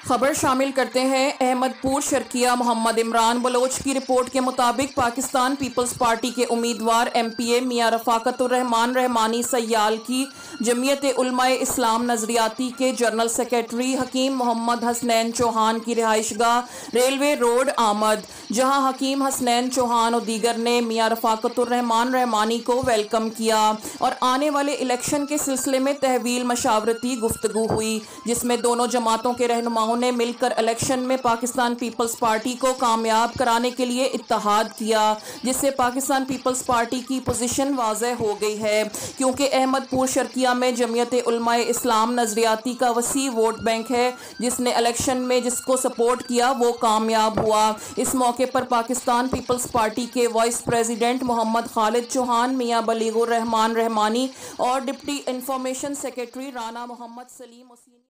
खबर शामिल करते हैं अहमदपुर शर्किया मोहम्मद इमरान बलोच की रिपोर्ट के मुताबिक पाकिस्तान पीपल्स पार्टी के उम्मीदवार एमपीए मियां रफाकतुर रहमान रहमानी सयाल की जमीयत उलमाए इस्लाम नजरियाती के जनरल सेक्रेटरी हकीम मोहम्मद हसनैन चौहान की रिहाइशगाह रेलवे रोड आमद, जहां हकीम हसनैन चौहान और दीगर ने मियां रफाकतुर रहमान रहमानी को वेलकम किया और आने वाले इलेक्शन के सिलसिले में तहवील मशावरती गुफ्तगू हुई, जिसमें दोनों जमातों के रहनुमाओं ने मिलकर इलेक्शन में पाकिस्तान पीपल्स पार्टी को कामयाब कराने के लिए इत्तेहाद किया, जिससे पाकिस्तान पीपल्स पार्टी की पोजीशन वाज़ेह हो गई है, क्योंकि अहमदपुर शर्किया में जमीयत उलमाए इस्लाम नजरियाती का वसी वोट बैंक है, जिसने इलेक्शन में जिसको सपोर्ट किया वो कामयाब हुआ। इस मौके पर पाकिस्तान पीपल्स पार्टी के वाइस प्रेसिडेंट मोहम्मद खालिद चौहान, मियां बलीगुर रहमान रहमानी और deputy information secretary Rana Mohammad Salim